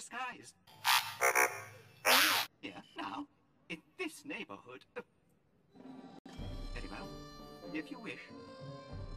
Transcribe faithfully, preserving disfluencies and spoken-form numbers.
disguised. Here, now, in this neighborhood. Uh, very well, if you wish.